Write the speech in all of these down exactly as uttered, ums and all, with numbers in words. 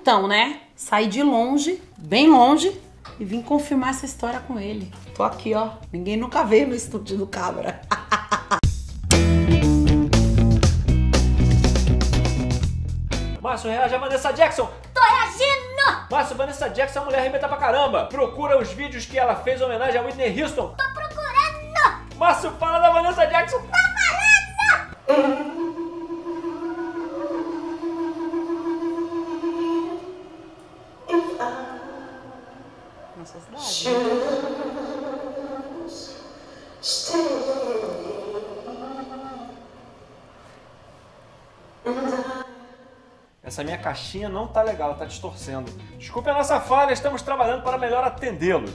Então, né? Saí de longe, bem longe, e vim confirmar essa história com ele. Tô aqui, ó. Ninguém nunca veio no estúdio do Cabra. Márcio, reage a Vanessa Jackson. Tô reagindo! Márcio, Vanessa Jackson é uma mulher arrebenta pra caramba. Procura os vídeos que ela fez em homenagem a Whitney Houston. Tô procurando! Márcio, fala da Vanessa Jackson. Tô falando! Nossa cidade. Essa minha caixinha não tá legal, tá distorcendo. Desculpe a nossa falha, estamos trabalhando para melhor atendê-los.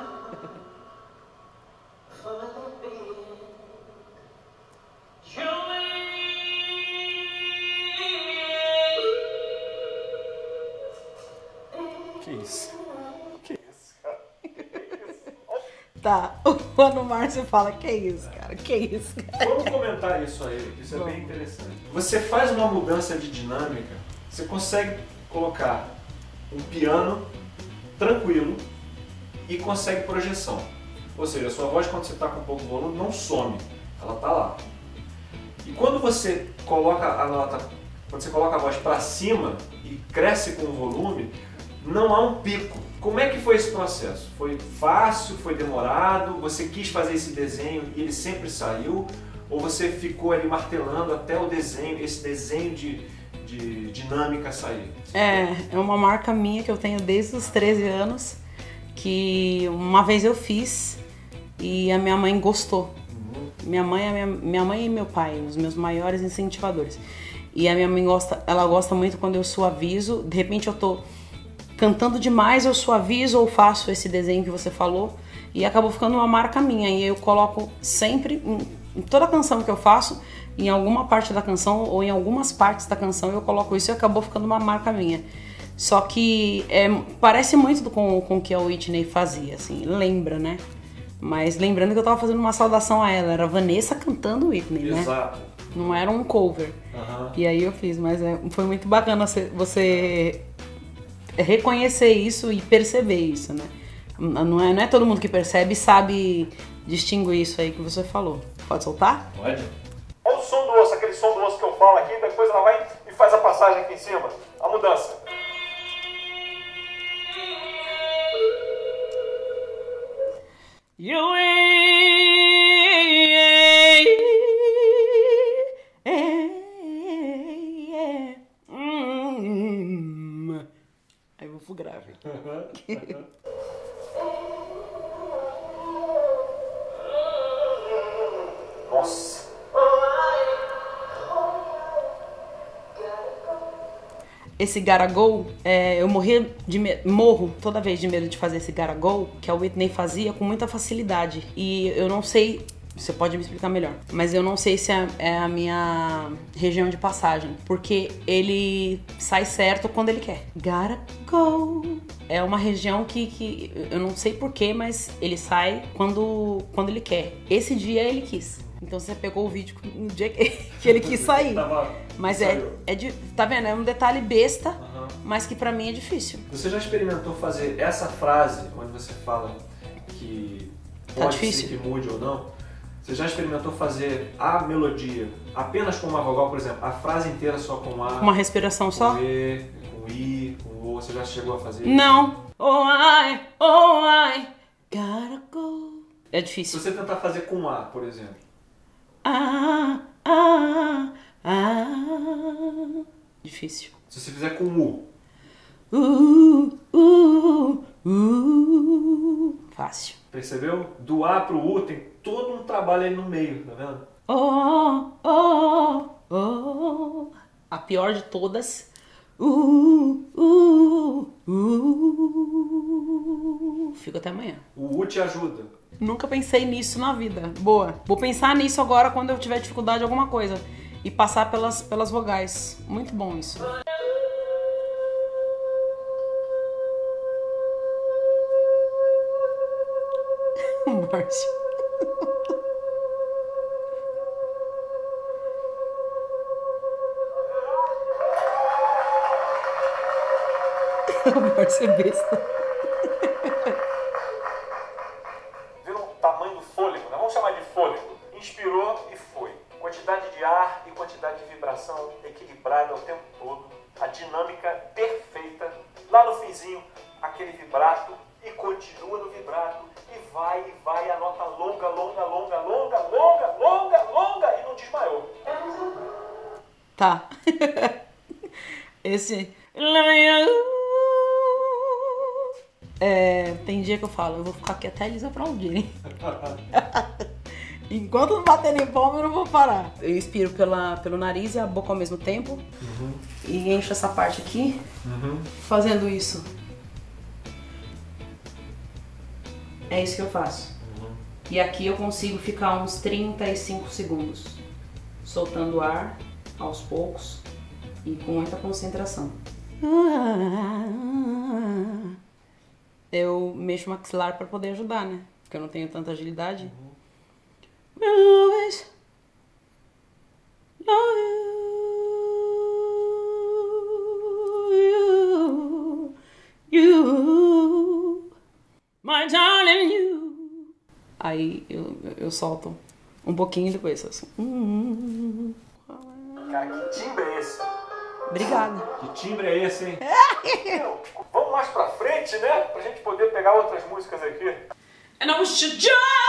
Que isso? Que isso, cara? Que isso? Tá, o Ano Márcio fala, que isso, cara? Que isso, cara? Vamos comentar isso aí, isso é bem interessante. Você faz uma mudança de dinâmica, você consegue colocar um piano tranquilo e consegue projeção. Ou seja, a sua voz, quando você está com pouco volume, não some, ela está lá. E quando você coloca a nota, quando você coloca a voz para cima e cresce com o volume, não há um pico. Como é que foi esse processo? Foi fácil? Foi demorado? Você quis fazer esse desenho e ele sempre saiu? Ou você ficou ali martelando até o desenho, esse desenho de, de dinâmica sair? É, é uma marca minha que eu tenho desde os treze anos, que uma vez eu fiz e a minha mãe gostou. Uhum. Minha mãe, minha, minha mãe e meu pai, os meus maiores incentivadores. E a minha mãe gosta, ela gosta muito quando eu suavizo, de repente eu tô cantando demais, eu suavizo ou faço esse desenho que você falou e acabou ficando uma marca minha. E eu coloco sempre, em, em toda canção que eu faço, em alguma parte da canção ou em algumas partes da canção eu coloco isso e acabou ficando uma marca minha. Só que é, parece muito com, com o que a Whitney fazia, assim, lembra, né? Mas lembrando que eu tava fazendo uma saudação a ela, era a Vanessa cantando Whitney, né? Exato. Não era um cover. Uhum. E aí eu fiz, mas é, foi muito bacana você... você reconhecer isso e perceber isso, né? Não é, não é todo mundo que percebe e sabe distinguir isso aí que você falou. Pode soltar? Pode. Olha o som do osso, aquele som do osso que eu falo aqui, depois ela vai e faz a passagem aqui em cima. A mudança. You Aí eu vou pro grave. Nossa. Esse Gotta Go, é, eu morri de me- morro toda vez de medo de fazer esse Gotta Go, que a Whitney fazia com muita facilidade. E eu não sei, você pode me explicar melhor, mas eu não sei se é, é a minha região de passagem, porque ele sai certo quando ele quer. Gotta Go. É uma região que, que eu não sei porquê, mas ele sai quando, quando ele quer. Esse dia ele quis. Então você pegou o vídeo no dia que, que ele quis sair. Mas é, é de, tá vendo? É um detalhe besta, Uhum. mas que pra mim é difícil. Você já experimentou fazer essa frase, onde você fala que Tá pode difícil? ser que mude ou não? Você já experimentou fazer a melodia apenas com uma vogal, por exemplo, a frase inteira só com A, Uma respiração só? com E, com I, com O, você já chegou a fazer? Não. Oh, I, oh, I, gotta go. É Se difícil. você tentar fazer com A, por exemplo. Ah, ah, ah. Difícil. Se você fizer com U. Uh, uh, uh. Fácil. Percebeu? Do A pro U tem todo um trabalho aí no meio, tá vendo? Oh, oh, oh. A pior de todas. Uh, uh, uh. Fico até amanhã. O U te ajuda. Nunca pensei nisso na vida. Boa. Vou pensar nisso agora quando eu tiver dificuldade em alguma coisa. E passar pelas, pelas vogais. Muito bom isso. Márcio. Amor, ser besta. Viram o tamanho do fôlego, né? Vamos chamar de fôlego. Inspirou e foi. Quantidade de ar e quantidade de vibração equilibrada o tempo todo. A dinâmica perfeita. Lá no finzinho, aquele vibrato e continua no vibrato. E vai, e vai, a nota longa, longa, longa, longa, longa, longa, longa e não desmaiou. Tá. Esse... É, tem dia que eu falo, eu vou ficar aqui até eles aplaudirem. Enquanto não bater em palma, eu não vou parar. Eu inspiro pela, pelo nariz e a boca ao mesmo tempo. Uhum. E encho essa parte aqui, uhum. Fazendo isso. É isso que eu faço. Uhum. E aqui eu consigo ficar uns trinta e cinco segundos. Soltando ar aos poucos e com muita concentração. Eu mexo o maxilar para poder ajudar, né? Porque eu não tenho tanta agilidade. Always love you, you, my darling, you. Aí eu, eu solto um pouquinho e depois assim. Cara, que timbre é esse? Obrigada. Que timbre é esse, hein? Meu, vamos mais pra frente, né? Pra gente poder pegar outras músicas aqui. And I wish you joy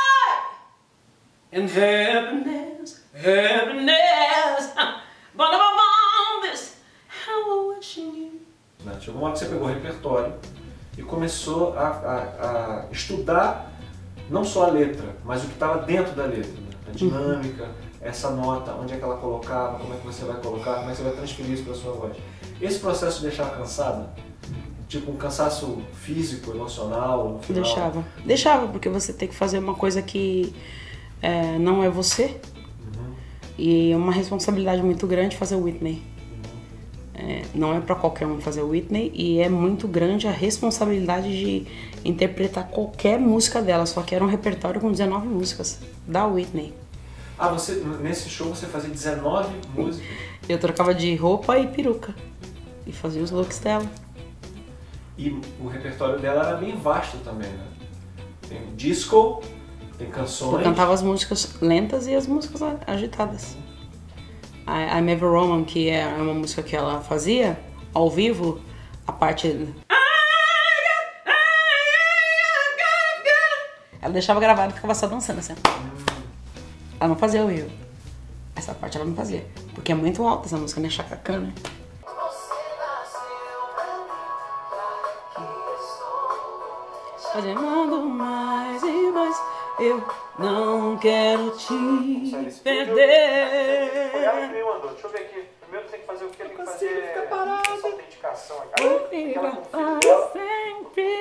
and happiness, happiness. But above all this, how I wish you. Chegou uma hora que você pegou o repertório e começou a, a, a estudar não só a letra, mas o que estava dentro da letra, né? A dinâmica, uhum. Essa nota, onde é que ela colocava, como é que você vai colocar, como é que você vai transferir isso para a sua voz. Esse processo de deixar cansada, tipo um cansaço físico, emocional, no final? Deixava. Deixava, porque você tem que fazer uma coisa que é, não é você. Uhum. E é uma responsabilidade muito grande fazer o Whitney. Uhum. É, não é para qualquer um fazer o Whitney e é muito grande a responsabilidade de interpretar qualquer música dela. Só que era um repertório com dezenove músicas da Whitney. Ah, você, nesse show você fazia dezenove músicas? Eu trocava de roupa e peruca. E fazia os looks dela. E o repertório dela era bem vasto também, né? Tem disco, tem canções... Eu cantava as músicas lentas e as músicas agitadas. A I'm Ever Roman, que é uma música que ela fazia, ao vivo, a parte... Ela deixava gravado e ficava só dançando assim. Ela não fazia ao vivo. Essa parte ela não fazia. Porque é muito alta essa música, né? Chacacana. Fazendo mais e mais, eu não quero te perder. Foi ela que me mandou. Deixa eu ver aqui. Primeiro tem que fazer o que? Tem que fazer essa autenticação aqui. Ela confia sempre.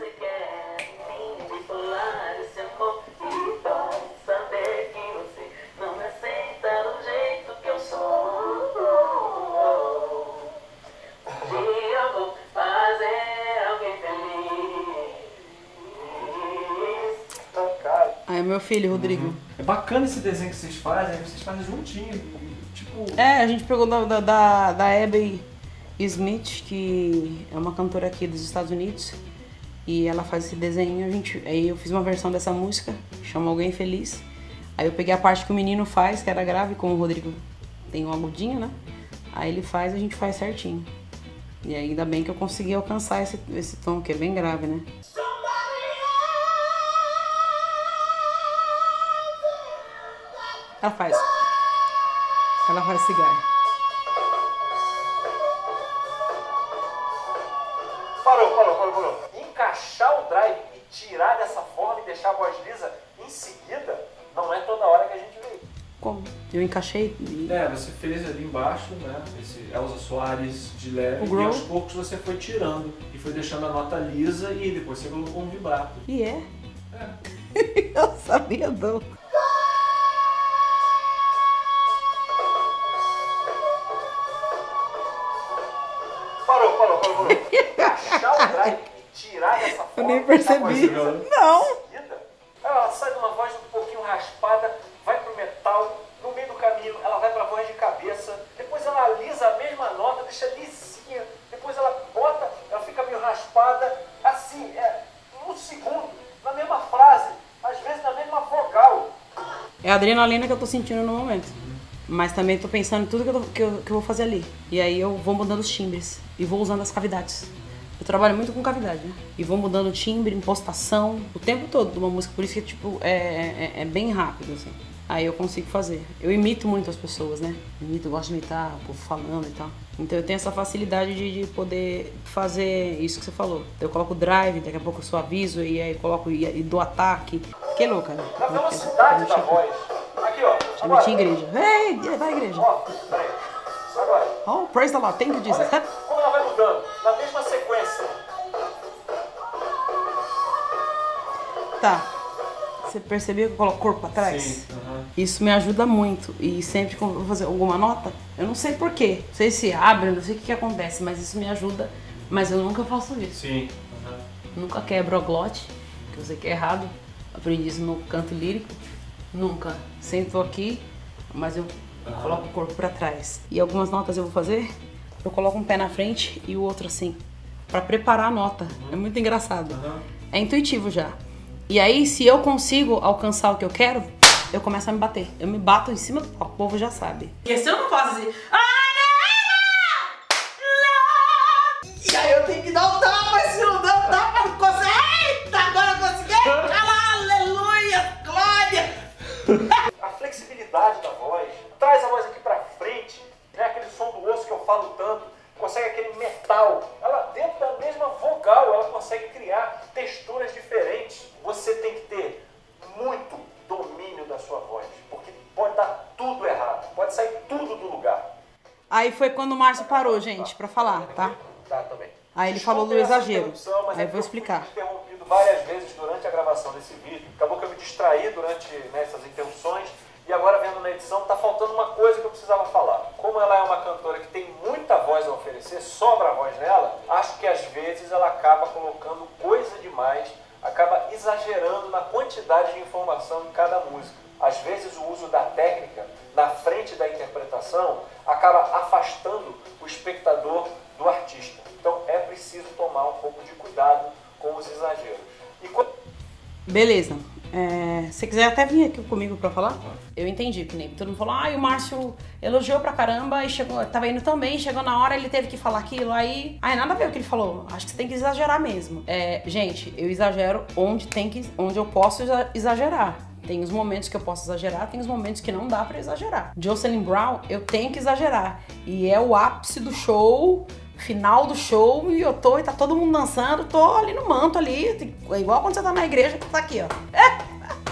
É meu filho, Rodrigo. Uhum. É bacana esse desenho que vocês fazem, vocês fazem juntinho, tipo... É, a gente pegou da, da, da, da Abby Smith, que é uma cantora aqui dos Estados Unidos, e ela faz esse desenho, a gente, aí eu fiz uma versão dessa música, chama Alguém Feliz, aí eu peguei a parte que o menino faz, que era grave, como o Rodrigo tem um agudinho, né? Aí ele faz, a gente faz certinho. E ainda bem que eu consegui alcançar esse, esse tom, que é bem grave, né? Ela faz. Ela faz cigarro. Parou, parou, parou, parou. Encaixar o drive e tirar dessa forma e deixar a voz lisa em seguida, não é toda hora que a gente vê. Como? Eu encaixei? É, você fez ali embaixo, né? Esse Elza Soares de leve. O e aos poucos você foi tirando e foi deixando a nota lisa e depois você colocou um vibrato. E é? É. Eu sabia não. Parou, parou, parou, parou. Encaixar o drive e tirar dessa forma. Eu nem percebi. Não. Ela sai de uma voz um pouquinho raspada, vai pro metal, no meio do caminho ela vai pra voz de cabeça, depois ela alisa a mesma nota, deixa lisinha, depois ela bota, ela fica meio raspada, assim, é, no segundo, na mesma frase, às vezes na mesma vogal. É a adrenalina que eu tô sentindo no momento. Mas também tô pensando em tudo que eu, tô, que, eu, que eu vou fazer ali. E aí eu vou mudando os timbres e vou usando as cavidades. Eu trabalho muito com cavidade, né? E vou mudando o timbre, impostação, o tempo todo de uma música. Por isso que, tipo, é, é, é bem rápido, assim. Aí eu consigo fazer. Eu imito muito as pessoas, né? Imito, eu gosto de imitar o povo falando e tal. Então eu tenho essa facilidade de, de poder fazer isso que você falou. Então, eu coloco o drive, daqui a pouco eu suavizo e aí coloco e, e dou ataque. Que louca, né? Na velocidade da voz. Aqui, ó. Já meti igreja. Ei, vai igreja. Ó, peraí. Agora. Oh, praise the Lord. Thank you, Jesus. Olha como ela vai mudando. Na mesma sequência. Tá. Você percebeu que eu coloco o corpo pra trás? Sim. Uhum. Isso me ajuda muito. E sempre que eu vou fazer alguma nota, eu não sei porquê. Não sei se abre, não sei o que, que acontece, mas isso me ajuda. Mas eu nunca faço isso. Sim. Uhum. Nunca quebro a glote, que eu sei que é errado. Aprendi isso no canto lírico. Nunca. Sempre tô aqui, mas eu uhum. coloco o corpo pra trás. E algumas notas eu vou fazer, eu coloco um pé na frente e o outro assim, pra preparar a nota. Uhum. É muito engraçado. Uhum. É intuitivo já. E aí, se eu consigo alcançar o que eu quero, eu começo a me bater. Eu me bato em cima do palco, o povo já sabe. Porque se eu não faço assim... E aí eu tenho que dar um tapa, mas se não der um tapa, não consigo... Eita, agora eu consegui! Aleluia, glória! A flexibilidade da voz, traz a voz aqui pra frente, né? Aquele som do osso que eu falo tanto, consegue aquele metal. Ela, dentro da mesma vogal, ela consegue criar texturas diferentes. Você tem que ter muito domínio da sua voz, porque pode dar tudo errado, pode sair tudo do lugar. Aí foi quando o Márcio parou, gente, pra falar, tá? Tá, também. Aí ele falou do exagero. Aí eu vou explicar. Eu fui interrompido várias vezes durante a gravação desse vídeo. Acabou que eu me distraí durante né, essas interrupções. E agora, vendo na edição, tá faltando uma coisa que eu precisava falar. Como ela é uma cantora que tem muita voz a oferecer, sobra a voz dela, acho que às vezes ela acaba colocando coisa demais, acaba exagerando na quantidade de informação em cada música. Às vezes o uso da técnica na frente da interpretação acaba afastando o espectador do artista. Então é preciso tomar um pouco de cuidado com os exageros. E quando... Beleza. É, se quiser até vir aqui comigo pra falar, eu entendi, que nem todo mundo falou, ah, e o Márcio elogiou pra caramba e chegou, tava indo tão bem, chegou na hora, ele teve que falar aquilo, aí, aí nada a ver o que ele falou, acho que você tem que exagerar mesmo. É, gente, eu exagero onde tem que, onde eu posso exagerar. Tem os momentos que eu posso exagerar, tem os momentos que não dá pra exagerar. Jocelyn Brown, eu tenho que exagerar. E é o ápice do show, final do show, e eu tô, e tá todo mundo dançando, tô ali no manto ali, igual quando você tá na igreja, que tá aqui, ó. É.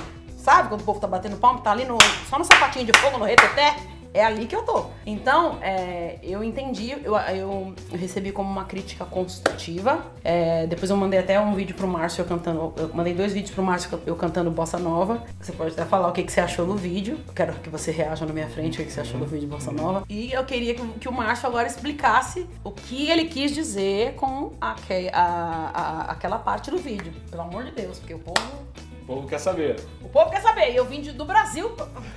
Sabe quando o povo tá batendo palma, tá ali no, só no sapatinho de fogo, no reteté? É ali que eu tô. Então, é, eu entendi, eu, eu recebi como uma crítica construtiva. É, depois eu mandei até um vídeo pro Márcio eu cantando, eu mandei dois vídeos pro Márcio eu cantando Bossa Nova. Você pode até falar o que, que você achou do vídeo. Eu quero que você reaja na minha frente o que, que você achou do vídeo Bossa Nova. E eu queria que, que o Márcio agora explicasse o que ele quis dizer com a, a, a, aquela parte do vídeo. Pelo amor de Deus, porque o povo... O povo quer saber. O povo quer saber. E eu vim de, do Brasil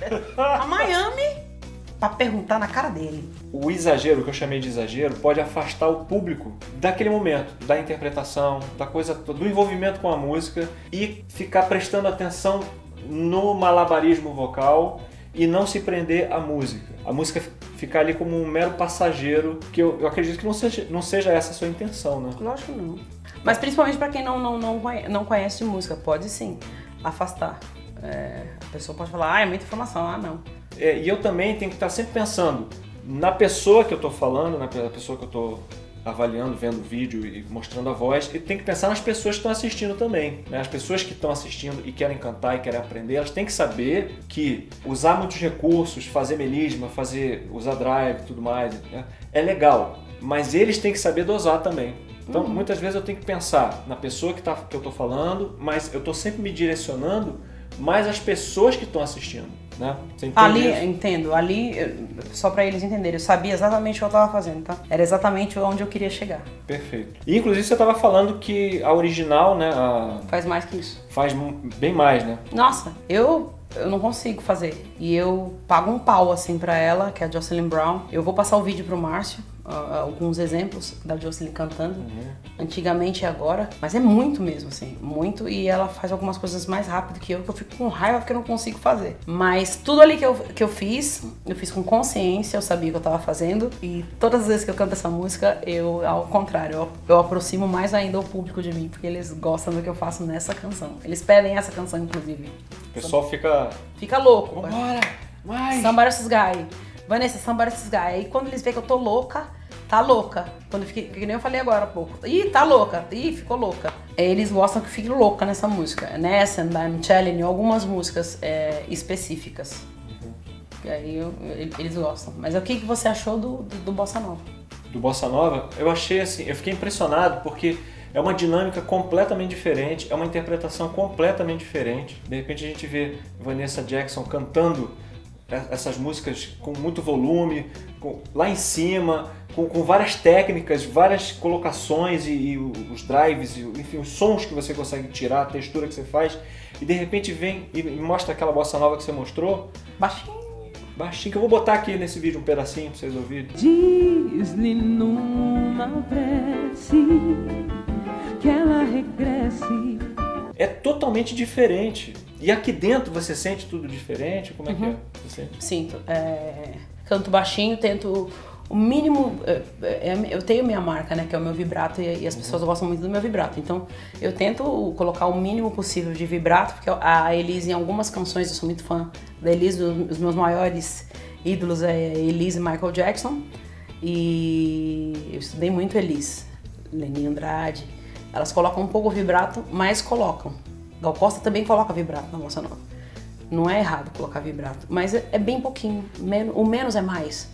a Miami pra perguntar na cara dele. O exagero, que eu chamei de exagero, pode afastar o público daquele momento, da interpretação, da coisa, do envolvimento com a música e ficar prestando atenção no malabarismo vocal e não se prender à música. A música ficar ali como um mero passageiro, que eu, eu acredito que não seja, não seja essa a sua intenção, né? Lógico que não. Mas principalmente pra quem não, não, não, conhece, não conhece música, pode sim afastar. É, a pessoa pode falar, ah, é muita informação, ah, não. É, e eu também tenho que estar sempre pensando na pessoa que eu estou falando, na pessoa que eu estou avaliando, vendo o vídeo e mostrando a voz, e tem que pensar nas pessoas que estão assistindo também, né? As pessoas que estão assistindo e querem cantar e querem aprender, elas têm que saber que usar muitos recursos, fazer melisma, fazer, usar drive e tudo mais, né? É legal, mas eles têm que saber dosar também. Então, uhum. muitas vezes eu tenho que pensar na pessoa que, tá, que eu estou falando, mas eu estou sempre me direcionando mais às pessoas que estão assistindo, né? Você entende ali, isso? Entendo. Ali, só para eles entenderem, eu sabia exatamente o que eu estava fazendo, tá? Era exatamente onde eu queria chegar. Perfeito. E, inclusive, você estava falando que a original, né? A... Faz mais que isso. Faz bem mais, né? Nossa, eu... eu não consigo fazer. E eu pago um pau, assim, pra ela, que é a Jocelyn Brown. Eu vou passar o vídeo pro Márcio. uh, alguns exemplos da Jocelyn cantando, Uhum. antigamente e agora, mas é muito mesmo, assim, muito, e ela faz algumas coisas mais rápido que eu, que eu fico com raiva porque eu não consigo fazer. Mas tudo ali que eu, que eu fiz, eu fiz com consciência, eu sabia o que eu tava fazendo, e todas as vezes que eu canto essa música, eu, ao contrário, eu, eu aproximo mais ainda o público de mim, porque eles gostam do que eu faço nessa canção. Eles pedem essa canção, inclusive. O pessoal fica... Fica louco. Vambora! Mais! Somebody Else's Guy. Vanessa, Somebody Else's Guy. Aí quando eles veem que eu tô louca, tá louca. Quando eu fiquei, que nem eu falei agora há pouco. Ih, tá louca. Ih, ficou louca. Eles gostam que eu fique louca nessa música. Nessa, and I'm Telling You, algumas músicas é, específicas. Uhum. E aí eu, eles gostam. Mas o que, que você achou do, do, do Bossa Nova? Do Bossa Nova? Eu achei assim, eu fiquei impressionado porque é uma dinâmica completamente diferente, é uma interpretação completamente diferente. De repente a gente vê Vanessa Jackson cantando essas músicas com muito volume, com, lá em cima, com, com várias técnicas, várias colocações e, e os drives, e, enfim, os sons que você consegue tirar, a textura que você faz, e de repente vem e mostra aquela bossa nova que você mostrou. Baixinho. Baixinho, que eu vou botar aqui nesse vídeo um pedacinho pra vocês ouvirem. Diz-lhe numa prece que ela regresse. É totalmente diferente. E aqui dentro você sente tudo diferente? Como é que é? Você sente? Sinto. É, canto baixinho, tento o mínimo. É, é, eu tenho minha marca, né? Que é o meu vibrato, e, e as pessoas gostam muito do meu vibrato. Então eu tento colocar o mínimo possível de vibrato, porque a Elise, em algumas canções, eu sou muito fã da Elise, os meus maiores ídolos é Elise e Michael Jackson. E eu estudei muito Elise, Leni Andrade. Elas colocam um pouco o vibrato, mas colocam. Gal Costa também coloca vibrato na bossa nova. Não é errado colocar vibrato, mas é, é bem pouquinho. Men o menos é mais.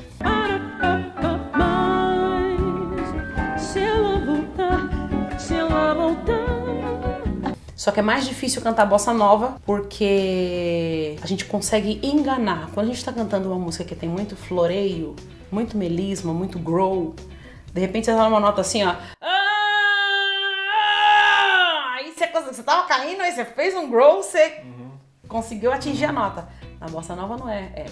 Mas se ela voltar, se ela voltar. Só que é mais difícil cantar bossa nova porque a gente consegue enganar. Quando a gente tá cantando uma música que tem muito floreio, muito melisma, muito growl, de repente você tá numa nota assim, ó. Você tava caindo, aí você fez um growl, você uhum. conseguiu atingir a nota. Na bossa nova não é, é...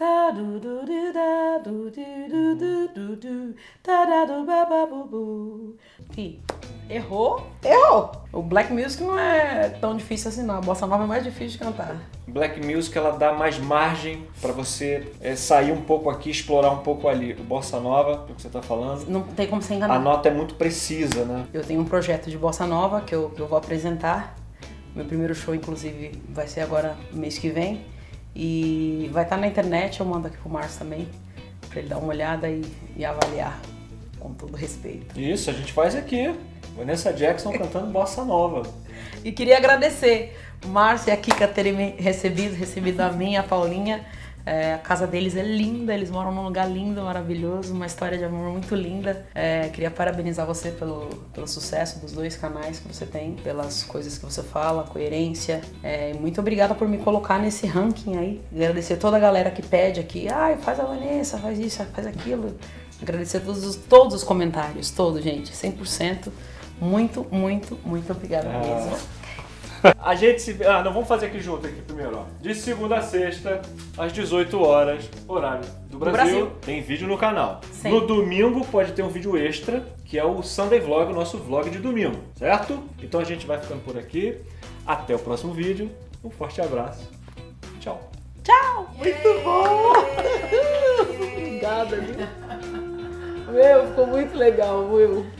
E errou, errou. O black music não é tão difícil assim não, a bossa nova é mais difícil de cantar. Black music ela dá mais margem para você é, sair um pouco aqui, explorar um pouco ali. O bossa nova, o que você tá falando, não tem como você enganar. A nota é muito precisa, né? Eu tenho um projeto de bossa nova que eu, que eu vou apresentar. Meu primeiro show, inclusive, vai ser agora mês que vem. E vai estar na internet, eu mando aqui pro Márcio também, pra ele dar uma olhada e, e avaliar com todo respeito. Isso, a gente faz aqui. Vanessa Jackson cantando bossa nova. E queria agradecer o Márcio e a Kika terem me recebido, recebido a mim, a Paulinha. É, a casa deles é linda, eles moram num lugar lindo, maravilhoso, uma história de amor muito linda. É, queria parabenizar você pelo, pelo sucesso dos dois canais que você tem, pelas coisas que você fala, coerência. É, muito obrigada por me colocar nesse ranking aí. Agradecer toda a galera que pede aqui, ai, faz a Vanessa, faz isso, faz aquilo. Agradecer todos os, todos os comentários, todos, gente, cem por cento. Muito, muito, muito obrigada ah. mesmo. A gente se... Ah, não, vamos fazer aqui junto aqui primeiro, ó. De segunda a sexta, às dezoito horas, horário do Brasil, do Brasil. Tem vídeo no canal. Sim. No domingo pode ter um vídeo extra, que é o Sunday Vlog, o nosso vlog de domingo, certo? Então a gente vai ficando por aqui. Até o próximo vídeo. Um forte abraço. Tchau. Tchau! Muito bom! Obrigada, viu? Meu, ficou muito legal, viu?